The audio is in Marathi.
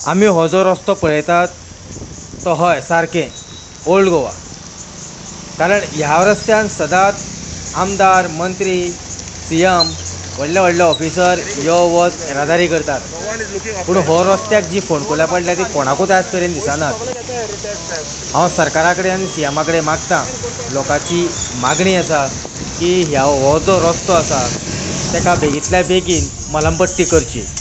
आमी हो जो रस्तो पळयतात तो हय सारकें ओल्ड गोवा। कारण ह्या रस्त्यान सदांच आमदार मंत्री CM व्हडले व्हडले ऑफिसर यो वच येरादारी करतात, पूण हो रस्त्याक जी फोंडकुलां पडल्या ती कोणाकूच आज पर्यंत दिसनात। हांव सरकारा कडेन आनी CM कडेन मागतां, लोकांची मागणी आसा की हो जो रस्तो आसा ताका बेगींतल्या बेगीन मलमपट्टी करची।